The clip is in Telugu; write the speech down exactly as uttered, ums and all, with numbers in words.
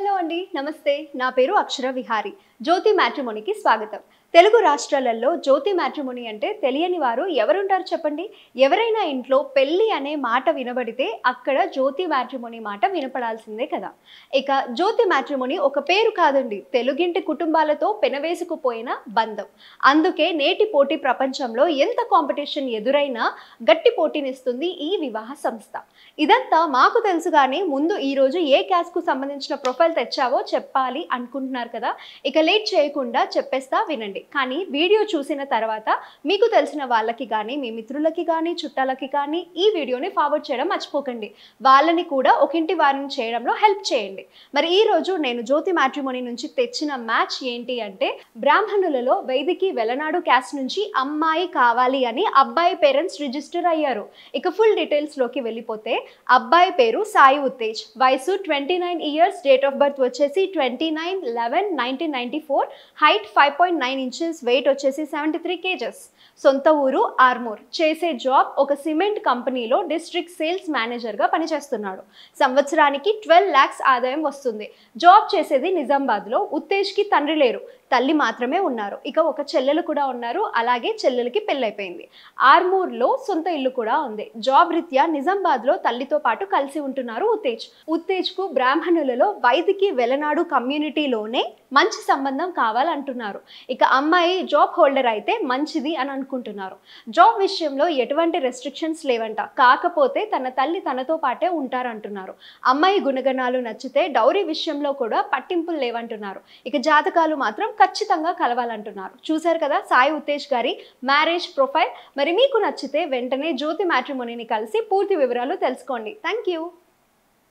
హలో అండి, నమస్తే. నా పేరు అక్షర విహారి. జ్యోతి మ్యాట్రిమోనీకి స్వాగతం. తెలుగు రాష్ట్రాలలో జ్యోతి మ్యాట్రిమోనీ అంటే తెలియని వారు ఎవరుంటారు చెప్పండి? ఎవరైనా ఇంట్లో పెళ్లి అనే మాట వినబడితే అక్కడ జ్యోతి మ్యాట్రిమోనీ మాట వినపడాల్సిందే కదా. ఇక జ్యోతి మ్యాట్రిమోనీ ఒక పేరు కాదండి, తెలుగింటి కుటుంబాలతో పెనవేసుకుపోయిన బంధం. అందుకే నేటి పోటీ ప్రపంచంలో ఎంత కాంపిటీషన్ ఎదురైనా గట్టి పోటీనిస్తుంది ఈ వివాహ సంస్థ. ఇదంతా మాకు తెలుసు కానీ ముందు ఈరోజు ఏ క్యాస్ట్కు సంబంధించిన ప్రొఫైల్ తెచ్చావో చెప్పాలి అనుకుంటున్నారు కదా. ఇక లేట్ చేయకుండా చెప్పేస్తా వినండి. కానీ వీడియో చూసిన తర్వాత మీకు తెలిసిన వాళ్ళకి కానీ మీ మిత్రులకి కానీ చుట్టాలకి కానీ ఈ వీడియోని ఫార్వర్డ్ చేయడం మర్చిపోకండి. వాళ్ళని కూడా ఒకింటి వారిని చేయడంలో హెల్ప్ చేయండి. మరి ఈ రోజు నేను జ్యోతి మ్యాట్రిమోనీ నుంచి తెచ్చిన మ్యాచ్ ఏంటి అంటే, బ్రాహ్మణులలో వైదికి వెలనాడు క్యాస్ట్ నుంచి అమ్మాయి కావాలి అని అబ్బాయి పేరెంట్స్ రిజిస్టర్ అయ్యారు. ఇక ఫుల్ డీటెయిల్స్ లోకి వెళ్ళిపోతే, అబ్బాయి పేరు సాయి ఉత్తేజ్, వయసు twenty nine years, date of birth వచ్చేసి twenty nine eleven nineteen ninety four, height five point nine inches, weight వచ్చేసి సెవెంటీ త్రీ కేజెస్. సొంత ఊరు ఆర్మూర్. చేసే జాబ్ ఒక సిమెంట్ కంపెనీలో డిస్ట్రిక్ట్ సేల్స్ మేనేజర్గా పనిచేస్తున్నాడు. సంవత్సరానికి ట్వెల్వ్ ల్యాక్స్ ఆదాయం వస్తుంది. జాబ్ చేసేది నిజామాబాద్లో. ఉత్తేజ్కి తండ్రి లేరు, తల్లి మాత్రమే ఉన్నారు. ఇక ఒక చెల్లెలు కూడా ఉన్నారు, అలాగే చెల్లెలకి పెళ్ళైపోయింది. ఆర్మూర్లో సొంత ఇల్లు కూడా ఉంది. జాబ్ రీత్యా నిజామాబాద్లో తల్లితో పాటు కలిసి ఉంటున్నారు ఉత్తేజ్. ఉత్తేజ్కు బ్రాహ్మణులలో వైదికి వెలనాడు కమ్యూనిటీలోనే మంచి సంబంధం కావాలంటున్నారు. ఇక అమ్మాయి జాబ్ హోల్డర్ అయితే మంచిది అని అనుకుంటున్నారు. జాబ్ విషయంలో ఎటువంటి రెస్ట్రిక్షన్స్ లేవంట, కాకపోతే తన తల్లి తనతో పాటే ఉంటారంటున్నారు. అమ్మాయి గుణగణాలు నచ్చితే డౌరీ విషయంలో కూడా పట్టింపులు లేవంటున్నారు. ఇక జాతకాలు మాత్రం ఖచ్చితంగా కలవాలంటున్నారు. చూశారు కదా సాయి ఉత్తేజ్ గారి మ్యారేజ్ ప్రొఫైల్. మరి మీకు నచ్చితే వెంటనే జ్యోతి మ్యాట్రిమోనీని కలిసి పూర్తి వివరాలు తెలుసుకోండి. Thank you.